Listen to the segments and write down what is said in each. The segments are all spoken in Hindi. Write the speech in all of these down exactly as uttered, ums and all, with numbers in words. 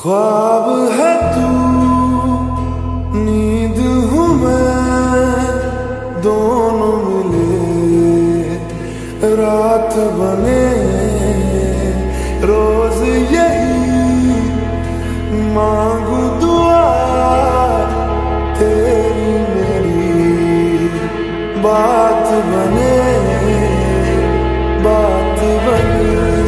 ख्वाब है तू, नींद हूँ मैं, दोनों मिले रात बने। रोज यही मांगू दुआ, तेरी मेरी बात बने, बात बने।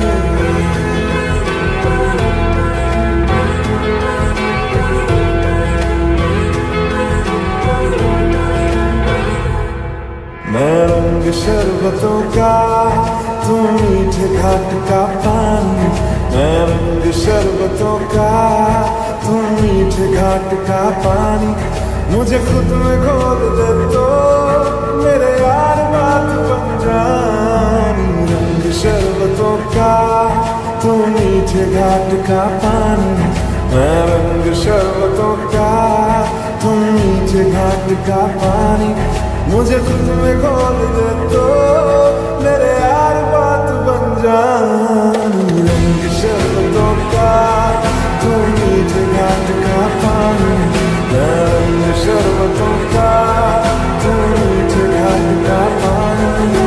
मैं रंग शरबतों का, तू मीठे घाट का पानी। मैं रंग शरबतों का, तू मीठे घाट का पानी। मुझे खुद में घोल दे तो मेरे यार बात बन जानी। रंग शरबतों का, तू मीठे घाट का पानी। मैं रंग शरबतों का, तू मीठे घाट का पानी। मुझे खुद में घोल दे तो मेरे यार बात बन जानी। रंग शरबतों का, तू मीठे घाट का पानी। रंग शरबतों का, तू मीठे घाट का पानी।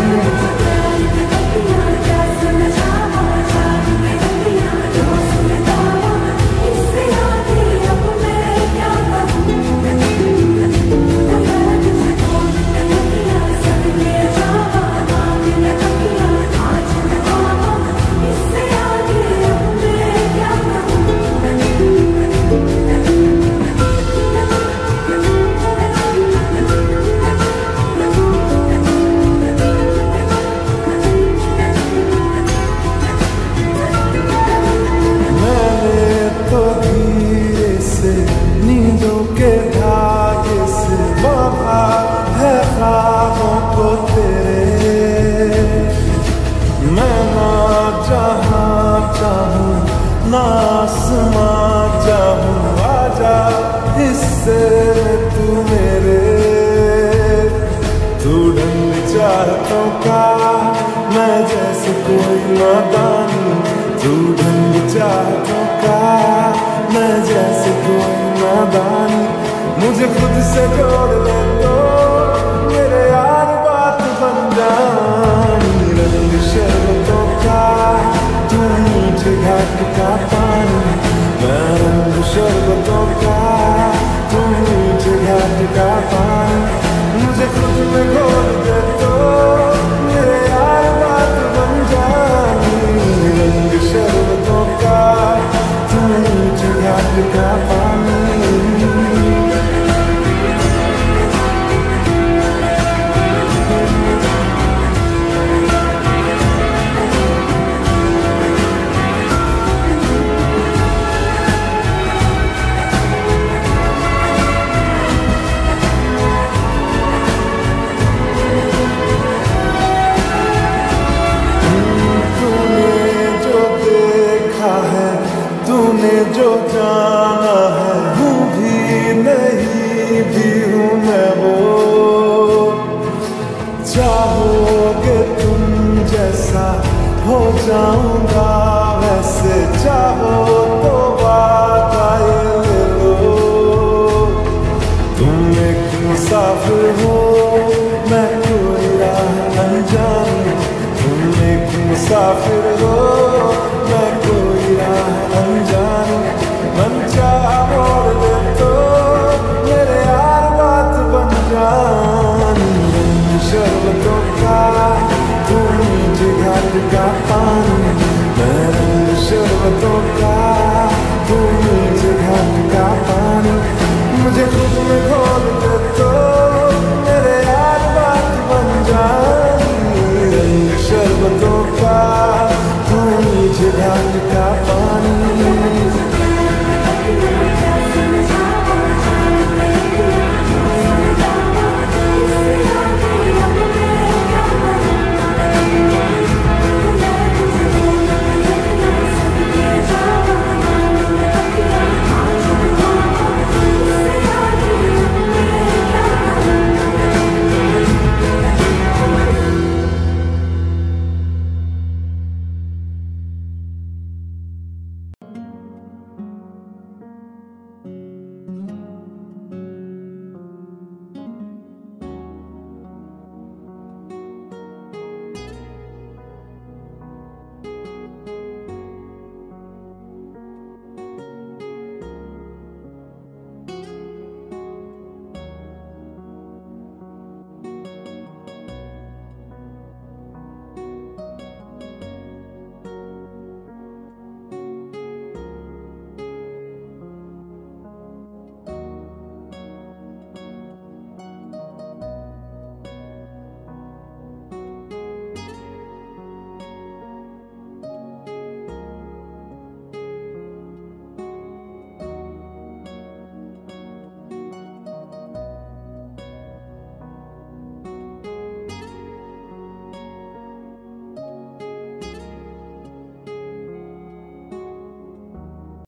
नींदों के धागे से बांधा है ख्वाबों को तेरे। मैं ना जहाँ चाहूँ, ना आसमां चाहूँ, आजा हिस्से में तू मेरे। तू ढंग चाहतों का, मैं जैसे कोई नादानी। तू ढंग चाहतों का, मैं जैसे कोई नादानी। मुझे खुद से जोड़ ले तो मेरे यार बात बन जानी। रंग शरबतों का, तू मीठे घाट का पानी। मैं रंग शरबतों का, तू मीठे घाट का पानी। मुझे खुद में घोल दे तो मेरे यार बात बन जानी। रंग शरबतों का, तू मीठे घाट का पानी। तूने जो जाना है, हूँ भी नहीं भी हूँ मैं वो। चाहोगे तुम जैसा हो जाऊंगा वैसे, चाहो तो वादा ये ले लो। तुम एक मुसाफिर हो, मैं कोई राह अनजानी। तुम एक मुसाफिर हो, मैं कोई राह अनजानी। मन चाहा मोड़ दे तो मेरे यार बात बन जानी। रंग शरबतों का, तू मीठे घाट का पानी। मैं रंग शरबतों का,